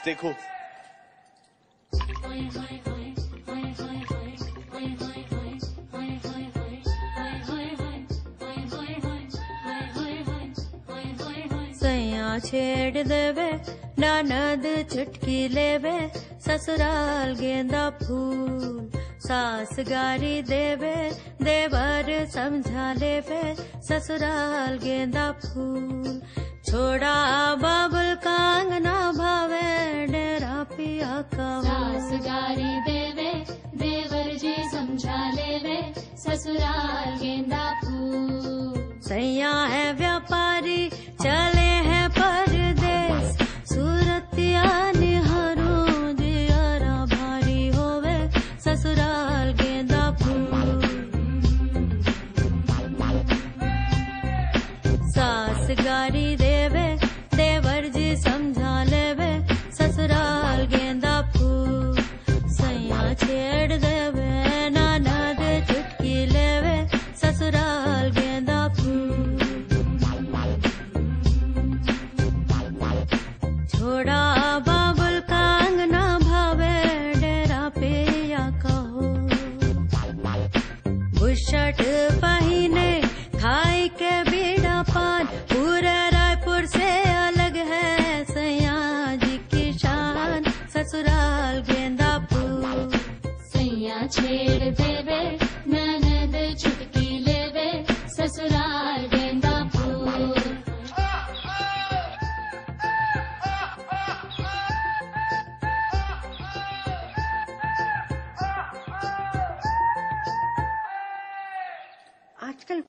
देखो। सैया छेड़ देवे ननद चुटकी लेवे, ससुराल गेंदा फूल। सास गारी देवे देवर समझा लेवे, ससुराल गेंदा फूल। छोड़ा बाबुल कांगना भावे, डेरा पिया का। सास गारी देवे देवर जी समझा लेवे, ससुराल गेंदा फूल। सैया है व्यापारी चले हैं परदेस, सूरतिया निहारूं जियारा भारी होवे, ससुराल गेंदा फूल। सास गारी देवे देवर जी समझा लेवे, ससुराल गेंदा फूल। सैया छेड़ देवे ननद चुटकी लेवे, ससुराल गेंदा फूल। छोड़ा बाबुल कांगना भावे, डेरा पे या कहो। बुशर्ट पहने खाई के बीड़ा पान, पूरे रायपुर से अलग है सैया जी की शान, ससुराल गेंदा फूल। सैया छेड़ देवे ननद चुटकी लेवे, ससुराल गेंदा फूल। आजकल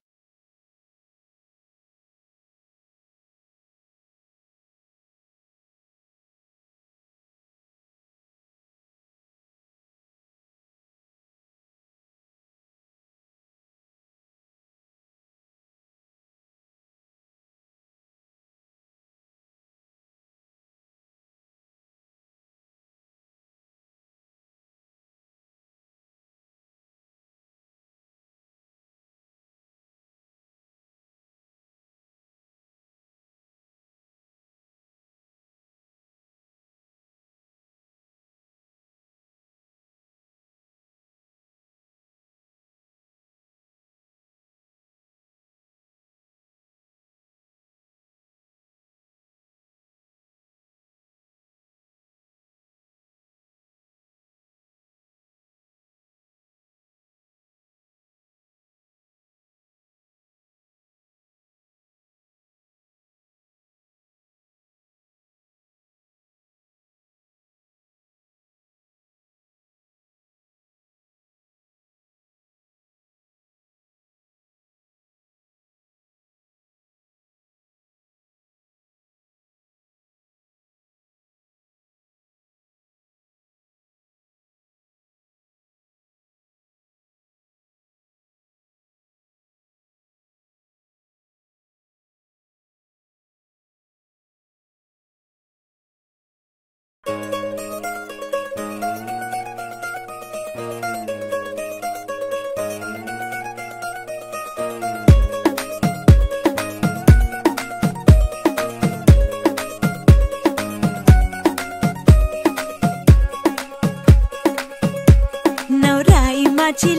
नवराईमाची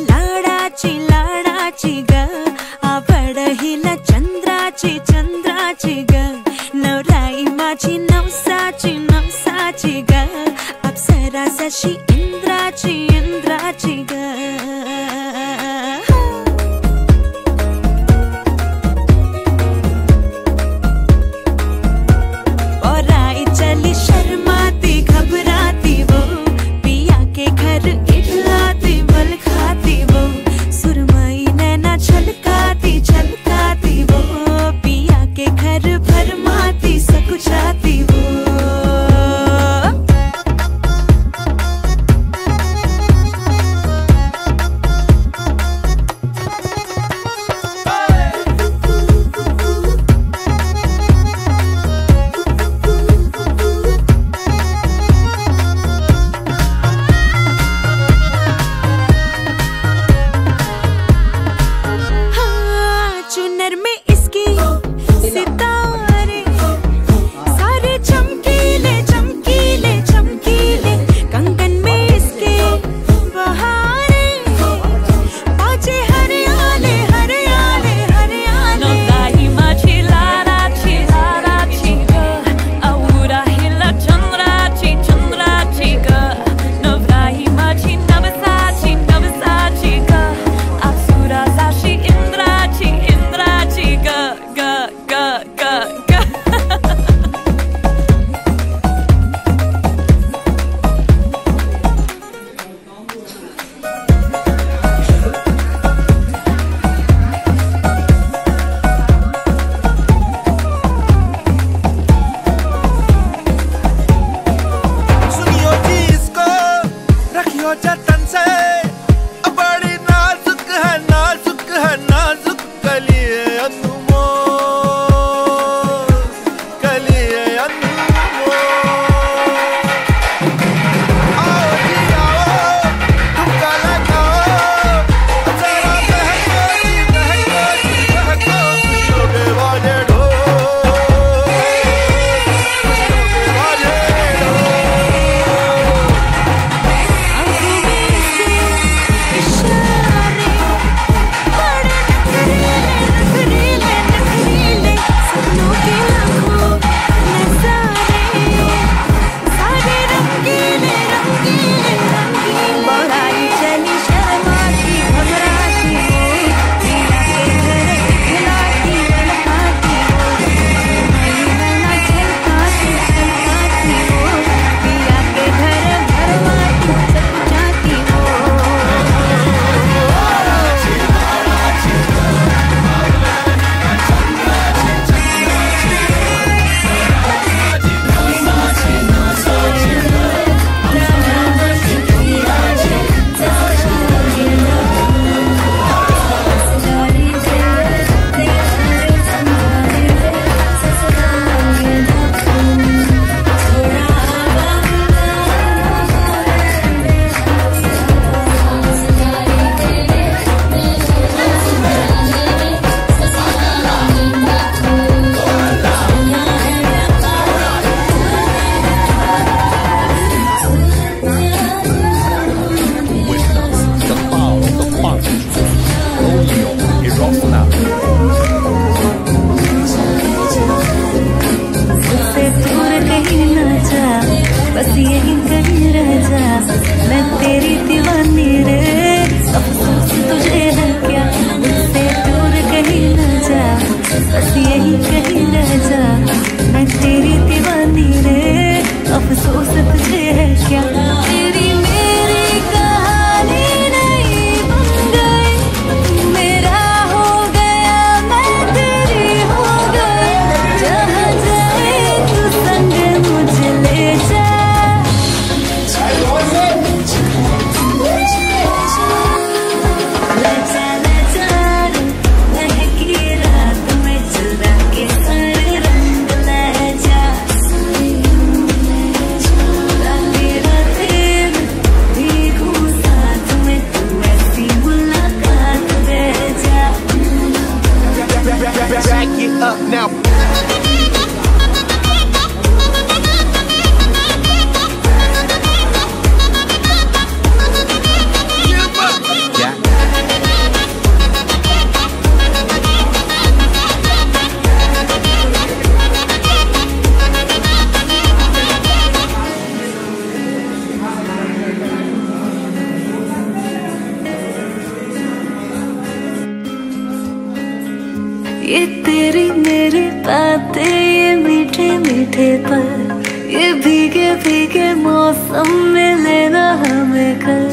लाडाची ग, आवड हिला चंद्राची ग। नवराईमाची नवसाची ग, अप्सरा जशी इंद्राची ग। और आई चली शर्माती घबराती वो, पिया के घर इठलाती बल खाती वो। सुरमई नैना छलकाती वो, पिया के घर भरमाती सकुचाती वो। जतन से, बड़ी नाजुक है नाजुक है नाजुक कलिए अनमोल, कलिए अनमोल। आओ जी आओ, तुमका लगाओ, जरा बहको जी बहको जी बहको, खुशियों के बाजे बस यही कहीं रह जा, मैं तेरी दीवानी रे, अफसोस तुझे है क्या, मुझसे दूर कहीं न जा, बस यही कहीं रह जा, मैं तेरी दीवानी रे, अफसोस तुझे है क्या। तेरी मेरी कहानी नहीं बन गई, मेरा हो गया मैं तेरी हो गई, जहाँ जाए तू संग मुझे ले जा। Back it up now. ये तेरी मेरी बातें, ये मीठे मीठे पल, ये भीगे भीगे मौसम में लेना हमें कल।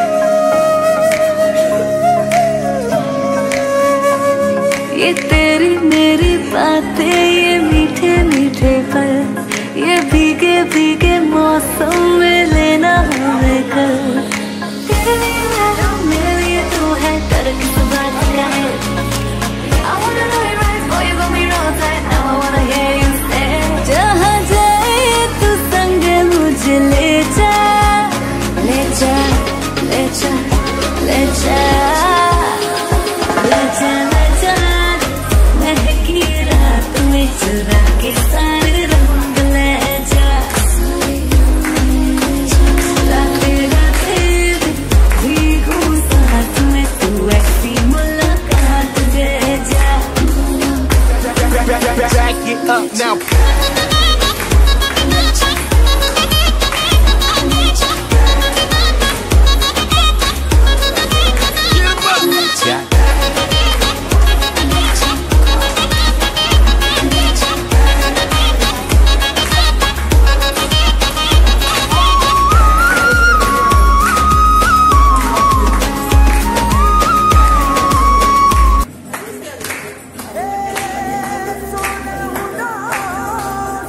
ये तेरी मेरी बातें, ये मीठे मीठे पल, ये भीगे भीगे मौसम में लेना हमें कल। तेरी मेरी तू है, डर किस बात का है, जहाँ जाए तू संग मुझे ले जा, ले जा ले जा ले जा ले जा ले जा, महकी रात में चुरा के सारे रंग ले जा, राते राते भीगू साथ में तू ऐसी मुलाकात दे जा। Back it up now.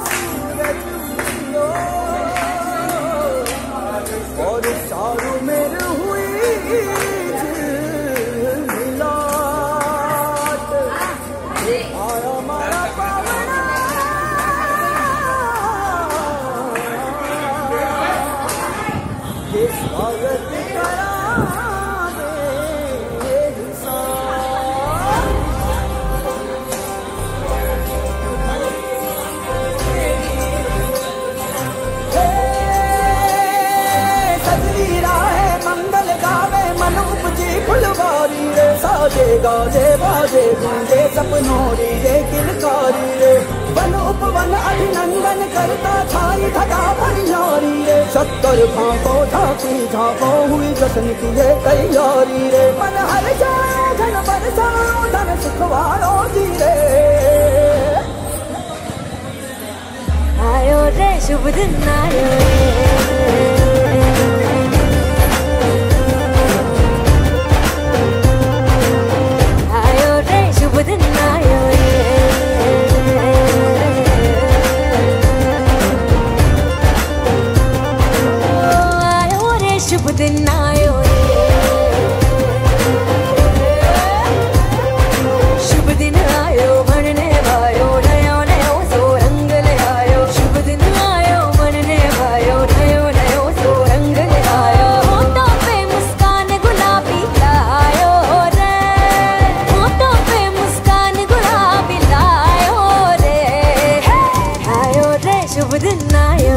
और चारों में साजे गाजे बाजे गूंजे सपनों रे किलकारी रे वन उपवन अभिनंदन करता छाई धगा परियारी रे 70 भांको झांकी झांको हुई जश्न की ये तैयारी रे मन हर जाए धन बरसाओ धन सुखवारो जी रे आयो रे शुभ दिन आयो रे शुभ दिन आयो रे शुभ दिन आयो शुभ दिन आयो बनने वायो नयो नयो सो रंग ले आयो शुभ दिन आयो बनने वायो नयो नयो सो रंग ले आयो होठों पे मुस्कान गुलाबी लायो रे होठों पे मुस्कान गुलाबी लायो रे आयो रे शुभ दिन आयो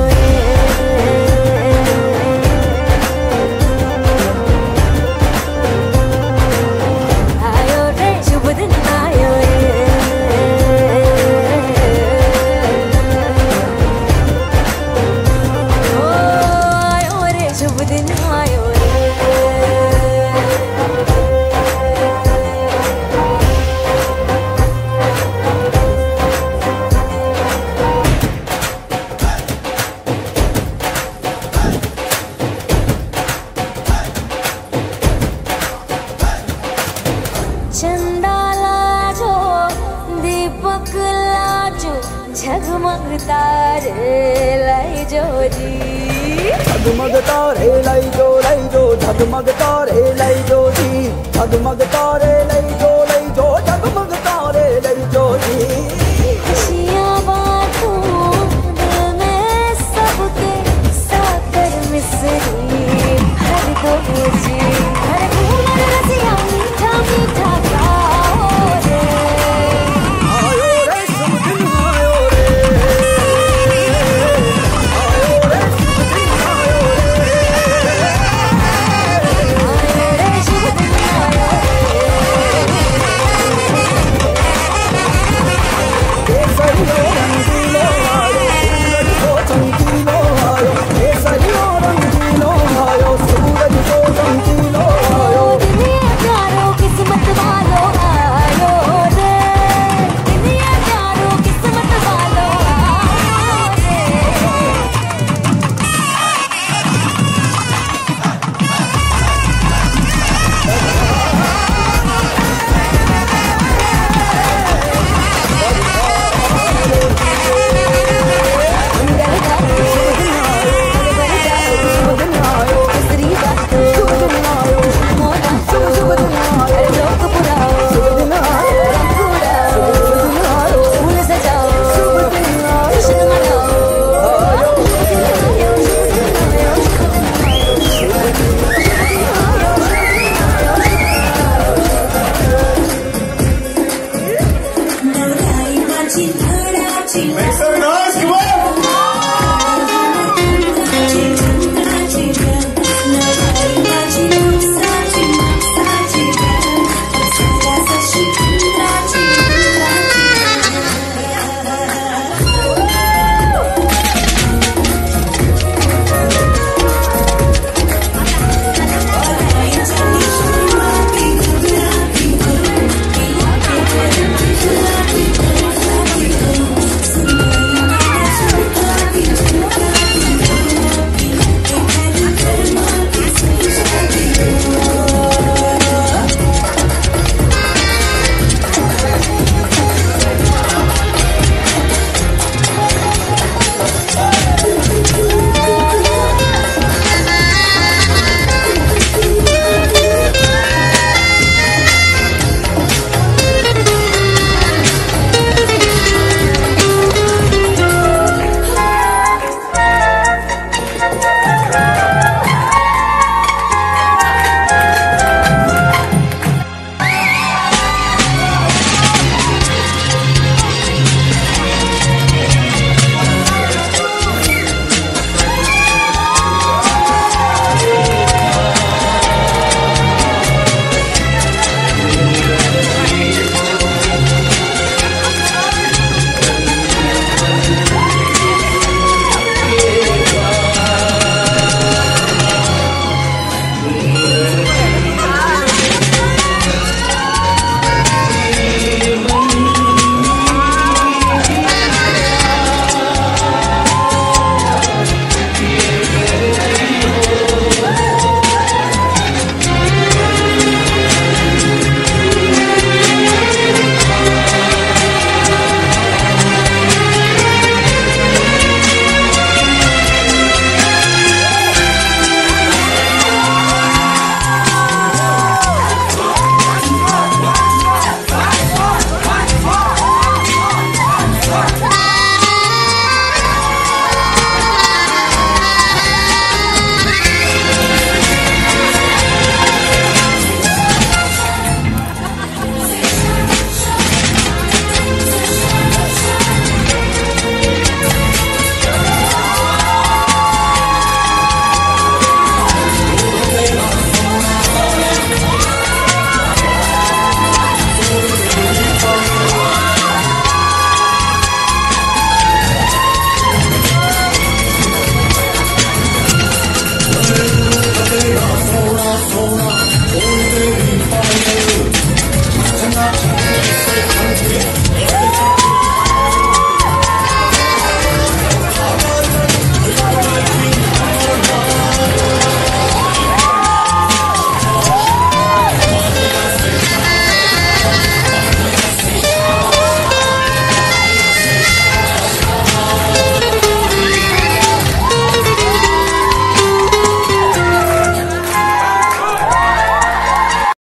चंदा लाजो दीपक लाजो झगमग तारे लाई जो जी झगमग तारे लाई जो झगमग तारे लाई जो जी झगमग तारे लाई जो झगमग तारे लाई जो जी खुशियाँ बांटूं दिल में सबके साकर मिसरी हर दो जी हर घूमर रसिया मीठा मीठा